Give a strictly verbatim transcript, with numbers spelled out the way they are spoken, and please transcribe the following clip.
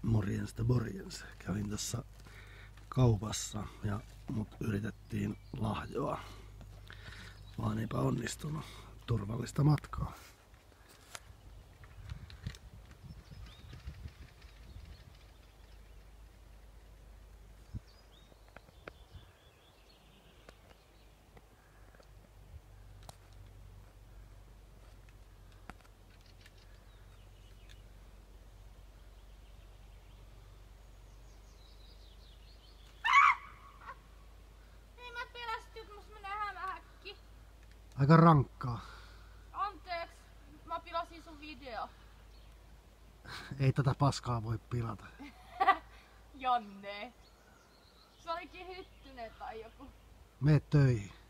Morjensta morjens. Kävin tässä kaupassa ja mut yritettiin lahjoa. Vaan eipä onnistunut. Turvallista matkaa. Aika rankkaa. Anteeksi, mä pilasin sun video. Ei tätä paskaa voi pilata. Janne. Se olikin hyttynen tai joku. Mene töihin.